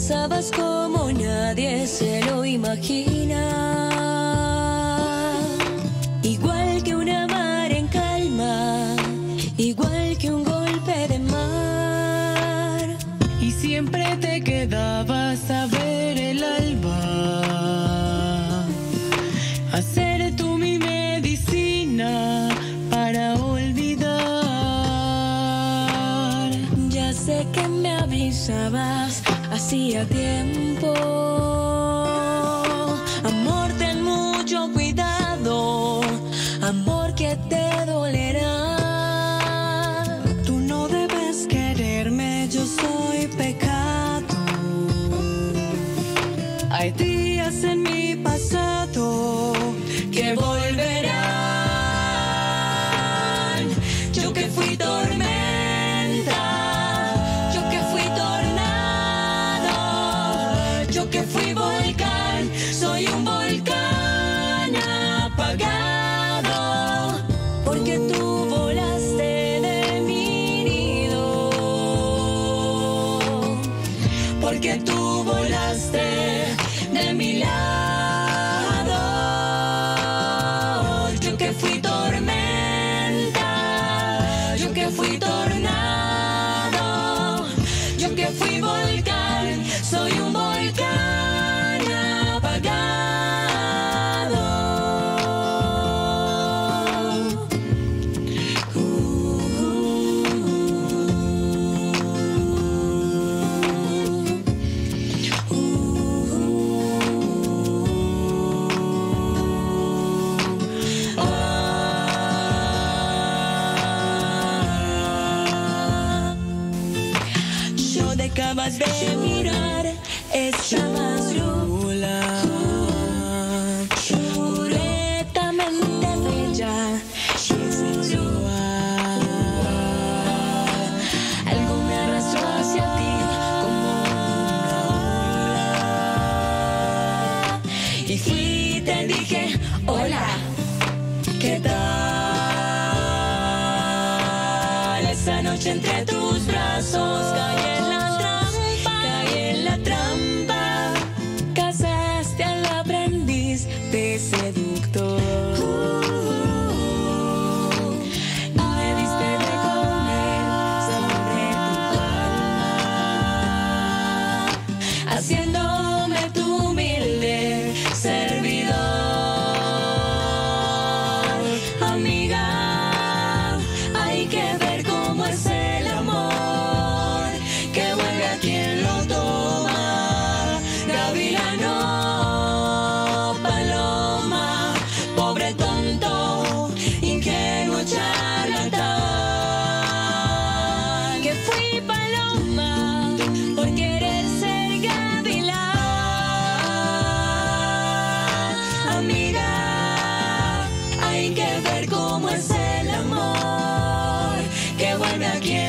besabas como nadie se lo imagina. Igual que una mar en calma, igual que un golpe de mar. Y siempre te quedabas a ver el alba, a ser tú mi medicina para olvidar. Ya sé que me avisabas hacía tiempo. Amor, ten mucho cuidado, amor, que te dolerá. Tú no debes quererme, yo soy pecado. Hay días en mi pasado que volverán. Yo que fui tormenta, yo que fui tornado, yo que fui volcán, soy un volcán apagado, porque tú volaste de mi nido, porque tú volaste de mi lado. Yo que fui tormenta, yo que fui tornado, yo que fui volcán, soy un volcán apagado. Yo dejabas de mirar, estabas completamente bella y sensual. Algo me arrastró hacia ti como una ola. Y fui y te dije, hola, ¿qué tal? Esa noche entre tus brazos caí en la trampa, caí en la trampa. Casaste al aprendiz de seductor. Me diste de comer sobre tu palma, haciéndome tu humilde servidor. Amiga, hay que ver cómo es el amor, que vuelve a quien lo toma. Gavilano, paloma, pobre tonto, ingenuo charlatán. Que fui paloma por querer ser gavilán. Amiga, hay que ver cómo es el amor, que vuelve a quien